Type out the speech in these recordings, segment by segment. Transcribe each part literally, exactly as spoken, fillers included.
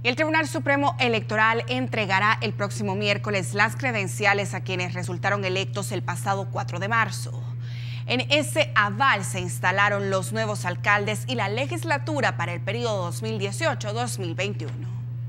El Tribunal Supremo Electoral entregará el próximo miércoles las credenciales a quienes resultaron electos el pasado cuatro de marzo. En ese aval se instalaron los nuevos alcaldes y la legislatura para el periodo dos mil dieciocho a dos mil veintiuno.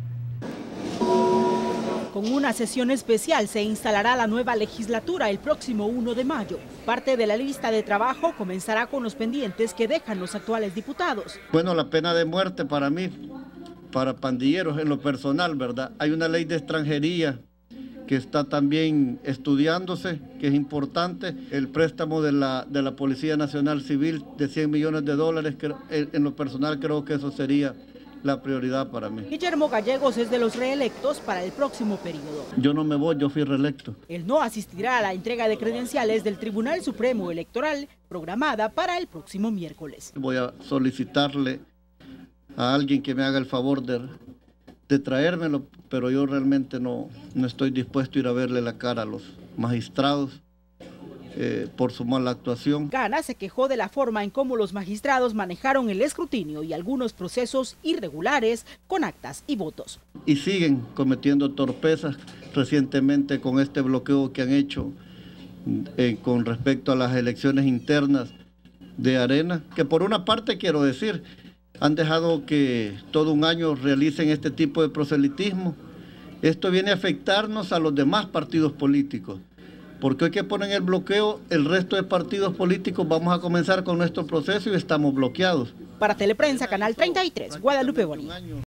Con una sesión especial se instalará la nueva legislatura el próximo uno de mayo. Parte de la lista de trabajo comenzará con los pendientes que dejan los actuales diputados. Bueno, la pena de muerte para mí, para pandilleros en lo personal, ¿verdad? Hay una ley de extranjería que está también estudiándose, que es importante. El préstamo de la, de la Policía Nacional Civil de cien millones de dólares, que en lo personal creo que eso sería la prioridad para mí. Guillermo Gallegos es de los reelectos para el próximo periodo. Yo no me voy, yo fui reelecto. Él no asistirá a la entrega de credenciales del Tribunal Supremo Electoral, programada para el próximo miércoles. Voy a solicitarle a alguien que me haga el favor de, de traérmelo, pero yo realmente no, no estoy dispuesto a ir a verle la cara a los magistrados eh, por su mala actuación. Gana se quejó de la forma en cómo los magistrados manejaron el escrutinio y algunos procesos irregulares con actas y votos. Y siguen cometiendo torpezas recientemente con este bloqueo que han hecho eh, con respecto a las elecciones internas de Arena, que por una parte quiero decir, han dejado que todo un año realicen este tipo de proselitismo. Esto viene a afectarnos a los demás partidos políticos, porque hoy que ponen el bloqueo, el resto de partidos políticos vamos a comenzar con nuestro proceso y estamos bloqueados. Para Teleprensa, Canal treinta y tres, Guadalupe Bonilla.